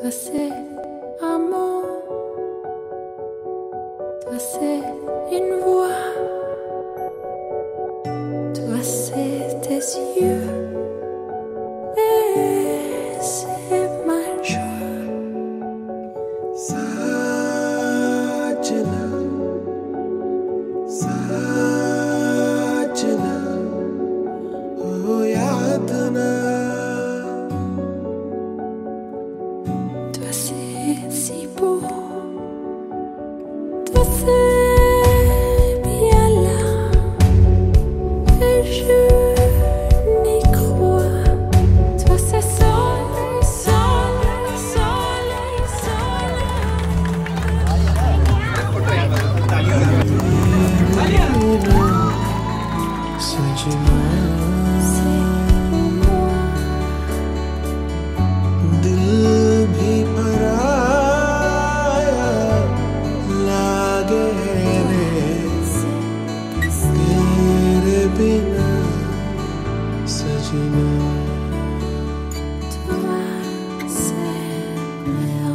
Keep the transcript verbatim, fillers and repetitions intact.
Toi c'est amour, toi c'est une voix, toi c'est tes yeux, et c'est ma joie. Sajna, Sajna, oh yaad na. Toi c'est si beau, toi c'est bien là, et je n'y crois. Toi c'est soleil, soleil, soleil, soleil. C'est pour moi. दिल भी पराया लागे रे तेरे बिना सजना. Toi c'est